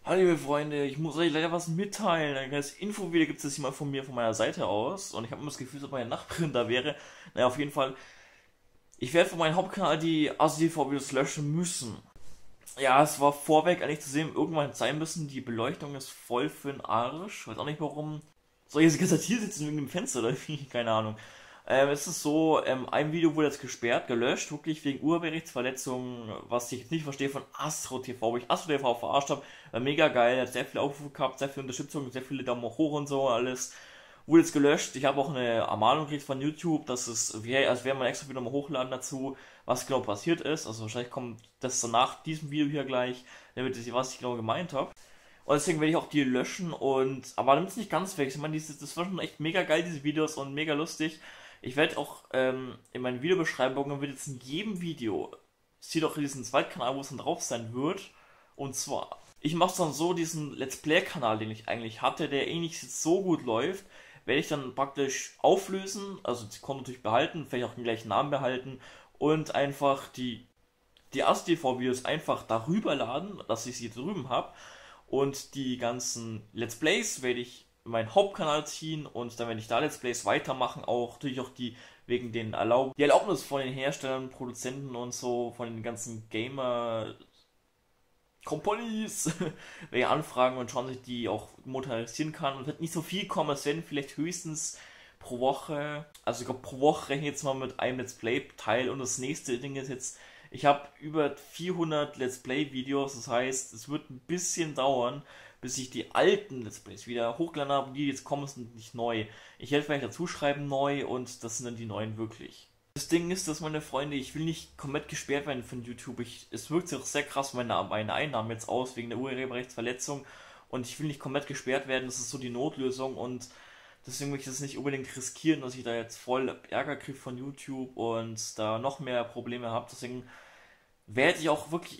Hallo liebe Freunde, ich muss euch leider was mitteilen. Ein kleines Infovideo gibt es jetzt mal von mir, von meiner Seite aus. Und ich habe immer das Gefühl, dass meine Nachbarin da wäre. Naja, auf jeden Fall. Ich werde von meinem Hauptkanal die ASI-TV-Videos löschen müssen. Ja, es war vorweg eigentlich zu sehen, irgendwann sein müssen. Die Beleuchtung ist voll für den Arsch. Weiß auch nicht warum. Soll ich jetzt hier sitzen wegen dem Fenster oder wie? Keine Ahnung. Es ist so, ein Video wurde jetzt gesperrt, gelöscht, wirklich wegen Urheberrechtsverletzungen, was ich nicht verstehe von Astro TV, wo ich Astro TV verarscht habe. War mega geil, hat sehr viel Aufrufe gehabt, sehr viel Unterstützung, sehr viele Daumen hoch und so, alles. Wurde jetzt gelöscht. Ich habe auch eine Ermahnung gekriegt von YouTube, dass es, als wäre man extra wieder mal hochladen dazu, was genau passiert ist. Also wahrscheinlich kommt das dann nach diesem Video hier gleich, damit ihr, was ich genau gemeint habe. Und deswegen werde ich auch die löschen und, aber nimmt es nicht ganz weg. Ich meine, das war schon echt mega geil, diese Videos und mega lustig. Ich werde auch in meinen Videobeschreibungen wird jetzt in jedem Video, sieht auch diesen Zweitkanal, wo es dann drauf sein wird. Und zwar, ich mache es dann so, diesen Let's Play-Kanal, den ich eigentlich hatte, der eh nicht so gut läuft, werde ich dann praktisch auflösen, also das Konto natürlich behalten, vielleicht auch den gleichen Namen behalten und einfach die ASTV-Videos einfach darüber laden, dass ich sie drüben habe. Und die ganzen Let's Plays werde ich in meinen Hauptkanal ziehen und dann werde ich da Let's Plays weitermachen, auch natürlich auch die wegen die Erlaubnis von den Herstellern, Produzenten und so, von den ganzen Gamer Companies, werde ich anfragen und schauen, dass ich die auch monetarisieren kann. Und es wird nicht so viel kommen, es werden vielleicht höchstens pro Woche, also ich glaube pro Woche rechne ich jetzt mal mit einem Let's Play Teil und das nächste Ding ist jetzt, ich habe über 400 Let's Play Videos, das heißt, es wird ein bisschen dauern, bis ich die alten Let's Plays wieder hochgeladen habe. Die jetzt kommen, sind nicht neu. Ich werde vielleicht dazu schreiben neu und das sind dann die neuen wirklich. Das Ding ist, dass meine Freunde, ich will nicht komplett gesperrt werden von YouTube. Es wirkt sich auch sehr krass meine Einnahmen jetzt aus wegen der Urheberrechtsverletzung und ich will nicht komplett gesperrt werden. Das ist so die Notlösung und deswegen will ich das nicht unbedingt riskieren, dass ich da jetzt voll Ärger kriege von YouTube und da noch mehr Probleme habe. Deswegen werde ich auch wirklich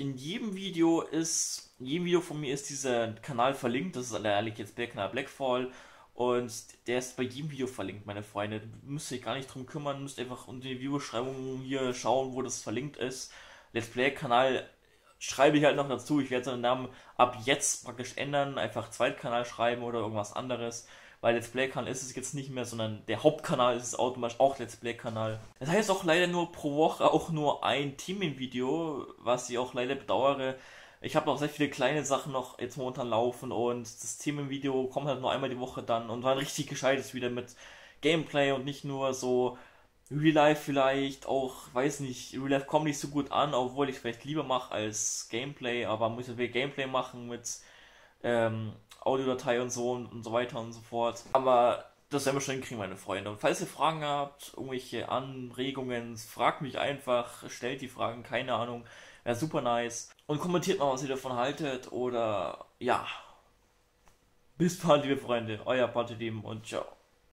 in jedem Video von mir ist dieser Kanal verlinkt. Das ist eigentlich jetzt der Kanal Blackfall und der ist bei jedem Video verlinkt, meine Freunde. Müsst ihr euch gar nicht drum kümmern, müsst einfach unter die Videobeschreibung hier schauen, wo das verlinkt ist. Let's Play Kanal schreibe ich halt noch dazu. Ich werde seinen Namen ab jetzt praktisch ändern, einfach Zweitkanal schreiben oder irgendwas anderes. Weil Let's Play-Kanal ist es jetzt nicht mehr, sondern der Hauptkanal ist es automatisch auch Let's Play-Kanal. Das heißt auch leider nur pro Woche auch nur ein Themenvideo, was ich auch leider bedauere. Ich habe noch sehr viele kleine Sachen noch jetzt momentan laufen und das Themenvideo kommt halt nur einmal die Woche dann und war ein richtig gescheites wieder mit Gameplay und nicht nur so Real Life vielleicht, auch, weiß nicht, Real Life kommt nicht so gut an, obwohl ich es vielleicht lieber mache als Gameplay, aber muss ja wieder Gameplay machen mit Audiodatei und so weiter und so fort. Aber das werden wir schon hinkriegen, meine Freunde. Und falls ihr Fragen habt, irgendwelche Anregungen, fragt mich einfach, stellt die Fragen, keine Ahnung, wäre super nice. Und kommentiert mal, was ihr davon haltet oder ja. Bis bald, liebe Freunde, euer Party und ciao.